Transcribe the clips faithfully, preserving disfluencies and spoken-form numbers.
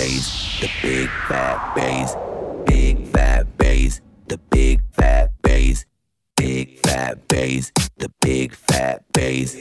bass, the big fat bass, big fat bass, the big fat bass, big fat bass, the big fat bass.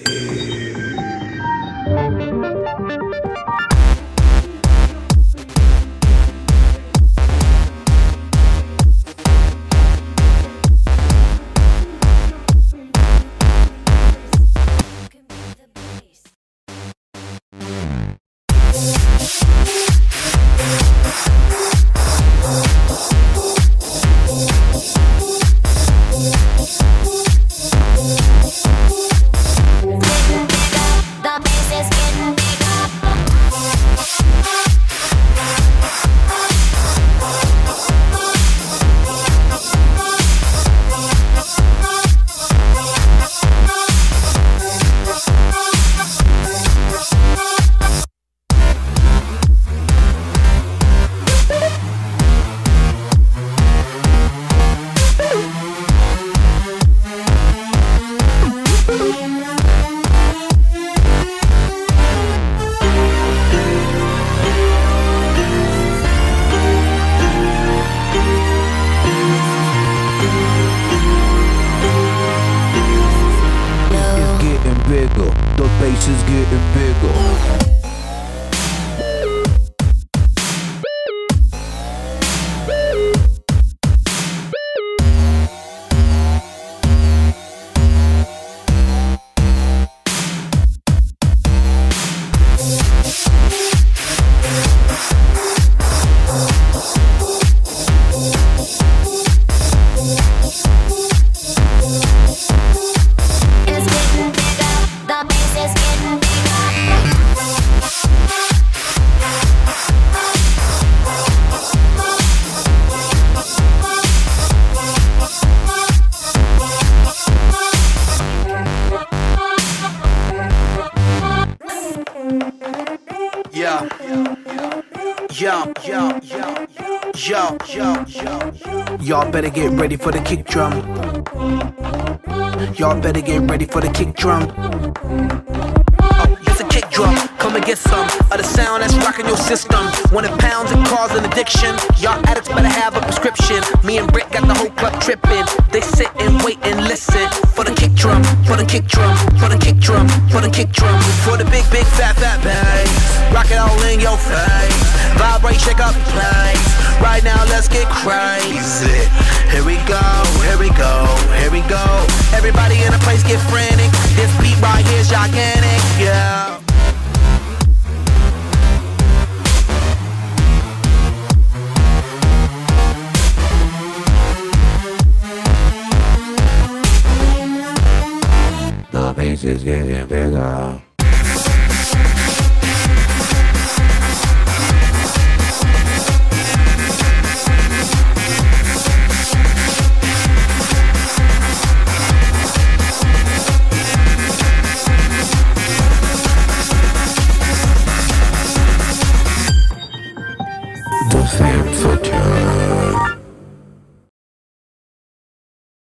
The bass is getting bigger. Yo, yo, yo, yo, yo, yo, yo. Y'all better get ready for the kick drum. Y'all better get ready for the kick drum. Oh, it's a kick drum. Come and get some of the sound that's rocking your system. When it pounds and causing addiction, y'all addicts better have a prescription. Me and Britt got the whole club tripping. They sit and wait and listen for the kick drum, for the kick drum, for the kick drum, for the kick drum, for the big, big, fat, fat bass. Rock it all in your face. Vibrate, shake up the place. Right now, let's get crazy. Here we go, here we go, here we go. Everybody in the place get frantic. This beat right here's gigantic, yeah. The bass is getting bigger. The same for time.